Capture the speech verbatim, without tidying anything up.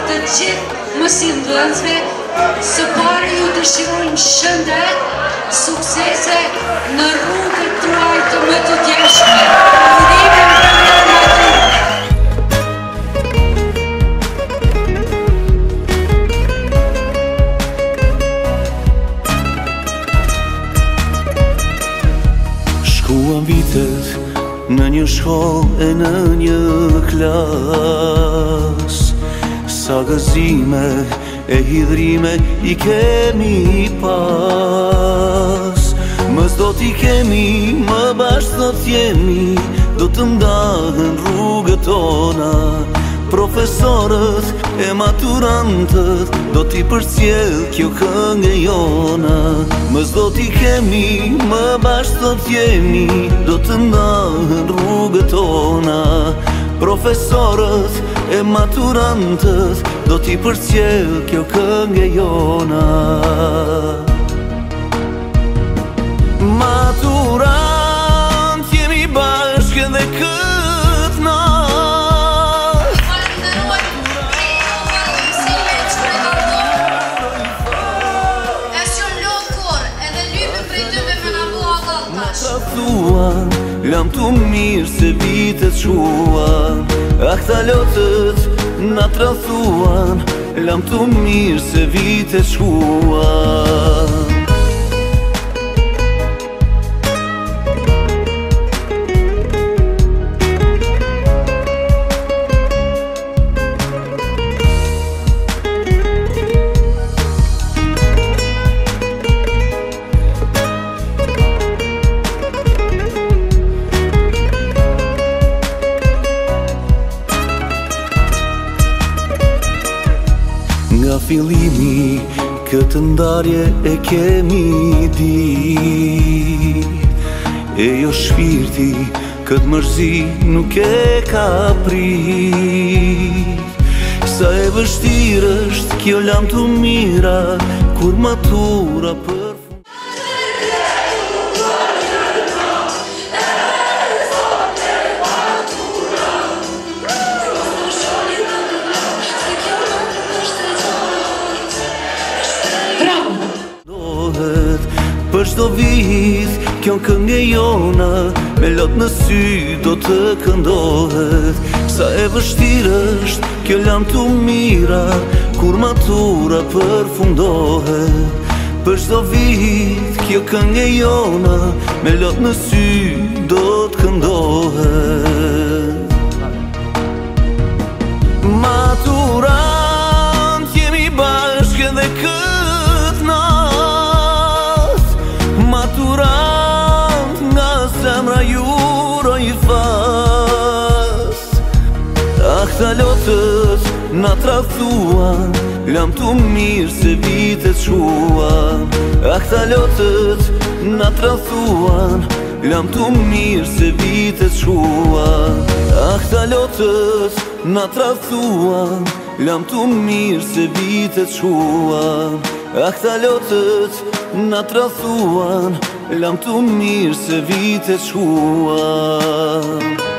të gjithë mësimdhënësve, së pari ju dëshirojmë shëndet, suksese në rrugët tuaj të më të djeshme. Udhime mbrëmje natyrë. Shkuan vitet në një shkollë e në një klas, sa gëzime e hidhrime i kemi pas. Mës do t'i kemi, më bashkë do t'jemi, do të ndahën rrugët tona. Profesorët e maturantët do t'i përcjell kjo këngë e jona. Mës do t'i kemi, më bashkë do t'jemi, do të ndahën rrugët tona. Profesorët e maturantët do t'i përcjell kjo këngë e jona. Maturant jemi bashkë edhe këtë natë. Falenderoj mësimet që prekardon. E shumë lodh kur edhe lypim prej tyve me na bua Allah tash. Thuan, lam tu mirë se vitet shuan. Ah ta lotët na trathuan, lam tu mirë se vitet shuan. Nga fillimi këtë ndarje e kemi dit, e jo shpirti këtë mërzi nuk e ka prit. Sa e vështirë është kjo lam të mira, kur matura për për çdo vit, kjo këngë e jona, me lot në sy do të këndohet. Sa e vështirë është kjo lam të mira, kur matura përfundohet. Për çdo vit, kjo këngë e jona, me lot në sy do të këndohet. Maturant jemi bashkë edhe këtë natë. Maturant nga zemra juro i fas. Ah ta lotët na trathuan, lam tu mirë se vitet shuan. Ah ta lotët na trathuan, lam tu mirë se vitet shuan. Ah ta lotët na trathuan, lam tu mirë se vitet shuan. Ah ta lotët na trathuan, lam tu mirë se vitet shuan.